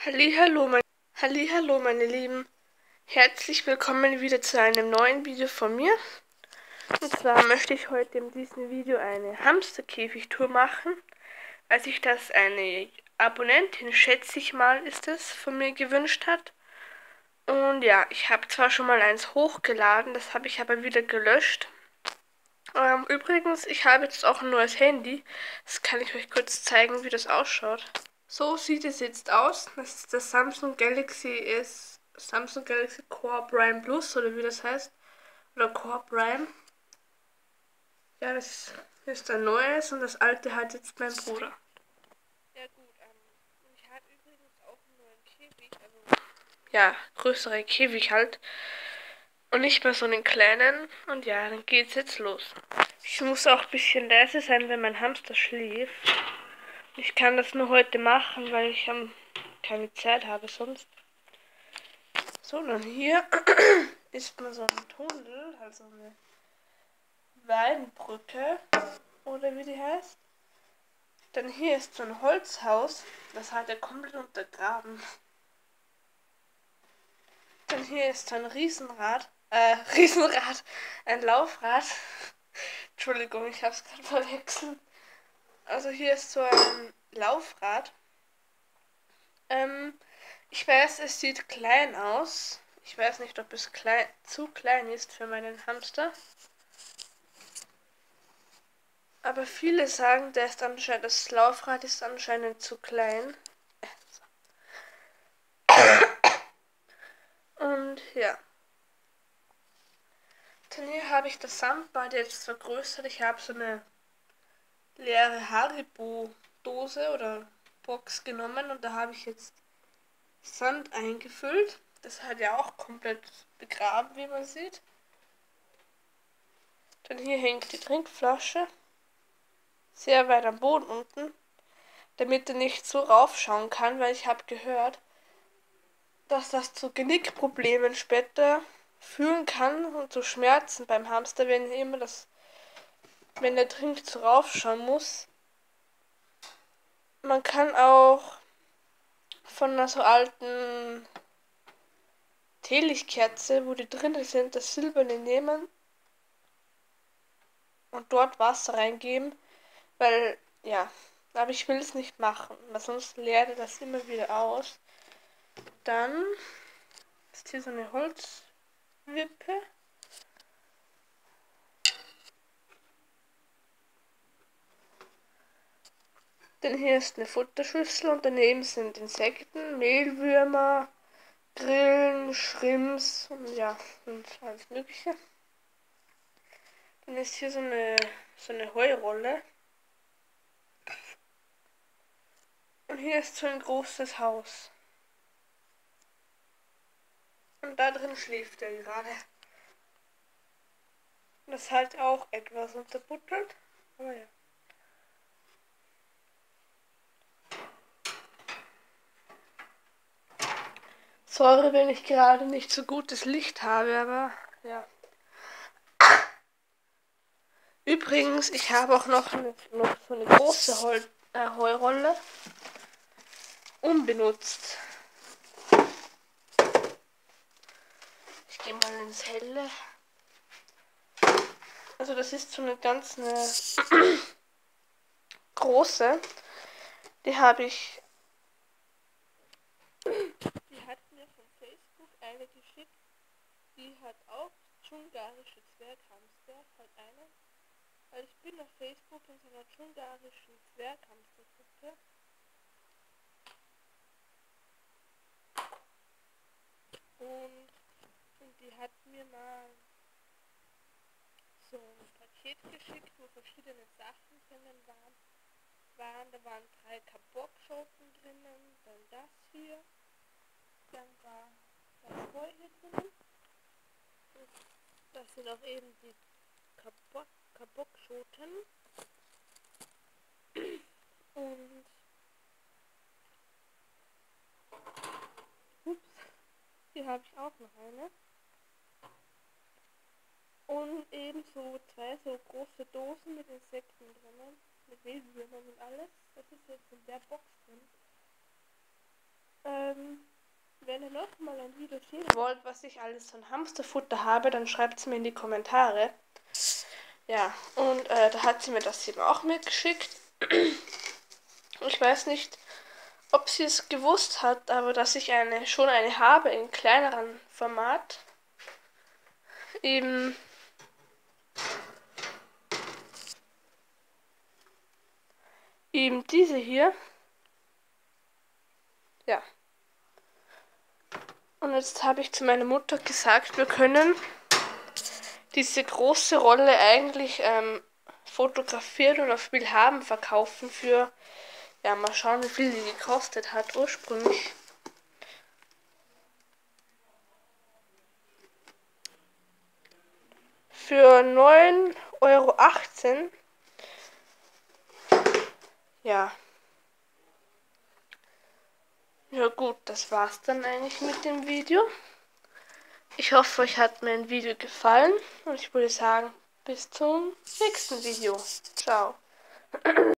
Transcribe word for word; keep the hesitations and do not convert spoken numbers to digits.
Hallihallo, mein Hallihallo, meine Lieben. Herzlich willkommen wieder zu einem neuen Video von mir. Und zwar möchte ich heute in diesem Video eine Hamsterkäfigtour machen. Als sich das eine Abonnentin, schätze ich mal, ist es, von mir gewünscht hat. Und ja, ich habe zwar schon mal eins hochgeladen, das habe ich aber wieder gelöscht. Ähm, übrigens, ich habe jetzt auch ein neues Handy. Das kann ich euch kurz zeigen, wie das ausschaut. So sieht es jetzt aus. Das ist das Samsung Galaxy S, Samsung Galaxy Core Prime Plus oder wie das heißt. Oder Core Prime. Ja, das ist ein neues und das alte hat jetzt mein Bruder. Ja gut, ähm, ich habe übrigens auch einen neuen Käfig, also ja, größere Käfig halt. Und nicht mehr so einen kleinen. Und ja, dann geht's jetzt los. Ich muss auch ein bisschen leise sein, wenn mein Hamster schläft. Ich kann das nur heute machen, weil ich ähm, keine Zeit habe sonst. So, dann hier ist mal so ein Tunnel, also eine Weinbrücke, oder wie die heißt. Dann hier ist so ein Holzhaus, das hat er komplett untergraben. Dann hier ist so ein Riesenrad, äh, Riesenrad, ein Laufrad. Entschuldigung, ich hab's gerade verwechselt. Also hier ist so ein Laufrad. Ähm, ich weiß, es sieht klein aus. Ich weiß nicht, ob es klein, zu klein ist für meinen Hamster. Aber viele sagen, der ist anscheinend, das Laufrad ist anscheinend zu klein. Und ja. Dann hier habe ich das Sandbad jetzt vergrößert. Ich habe so eine leere Haribo-Dose oder Box genommen und da habe ich jetzt Sand eingefüllt. Das hat ja auch komplett begraben, wie man sieht. Dann hier hängt die Trinkflasche. Sehr weit am Boden unten. Damit er nicht so raufschauen kann, weil ich habe gehört, dass das zu Genickproblemen später führen kann und zu Schmerzen beim Hamster, wenn er immer das, wenn er trinkt, so raufschauen muss. Man kann auch von einer so alten Teelichtkerze, wo die drinnen sind, das Silberne nehmen und dort Wasser reingeben, weil, ja, aber ich will es nicht machen, weil sonst leert er das immer wieder aus. Dann ist hier so eine Holzwippe. Denn hier ist eine Futterschüssel und daneben sind Insekten, Mehlwürmer, Grillen, Shrimps und ja, und alles mögliche. Dann ist hier so eine, so eine Heurolle. Und hier ist so ein großes Haus. Und da drin schläft er gerade. Das halt auch etwas unterbuttert. Aber ja. Sorry, wenn ich gerade nicht so gutes Licht habe, aber ja. Übrigens, ich habe auch noch, eine, noch so eine große Heu, äh, Heurolle unbenutzt. Ich gehe mal ins Helle. Also das ist so eine ganz eine große. Die habe ich. Die hat mir von Facebook eine geschickt. Die hat auch dschungarische Zwerghamster. Halt eine. Weil ich bin auf Facebook in so einer dschungarischen Zwerghamstergruppe. Und, und die hat mir mal so ein Paket geschickt, wo verschiedene Sachen drinnen waren. waren da waren drei Kabockschoten drinnen, dann das hier, dann war das Heu hier drinnen. Und das sind auch eben die Kabok Kabockschoten. Und ups, hier habe ich auch noch eine. Und eben so zwei so große Dosen mit Insekten drinnen, mit Mehlwürmern und alles. Das ist jetzt in der Box drin. Ähm, wenn ihr noch mal ein Video sehen wollt, was ich alles von Hamsterfutter habe, dann schreibt es mir in die Kommentare. Ja, und äh, da hat sie mir das eben auch mitgeschickt. Ich weiß nicht, ob sie es gewusst hat, aber dass ich eine schon eine habe in kleineren Format. Eben eben diese hier. Ja. Und jetzt habe ich zu meiner Mutter gesagt, wir können diese große Rolle eigentlich ähm, fotografiert und auf Willhaben verkaufen für, ja, mal schauen, wie viel die gekostet hat ursprünglich. Für neun Euro achtzehn. Ja. Ja gut, das war's dann eigentlich mit dem Video. Ich hoffe, euch hat mein Video gefallen und ich würde sagen, bis zum nächsten Video. Ciao.